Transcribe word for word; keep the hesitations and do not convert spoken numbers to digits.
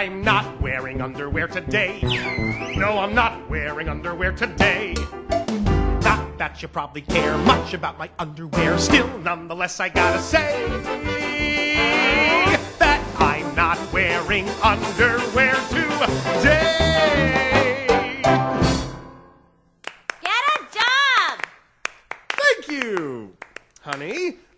I'm not wearing underwear today. No, I'm not wearing underwear today. Not that you probably care much about my underwear. Still, nonetheless, I gotta say that I'm not wearing underwear today. Get a job! Thank you, honey.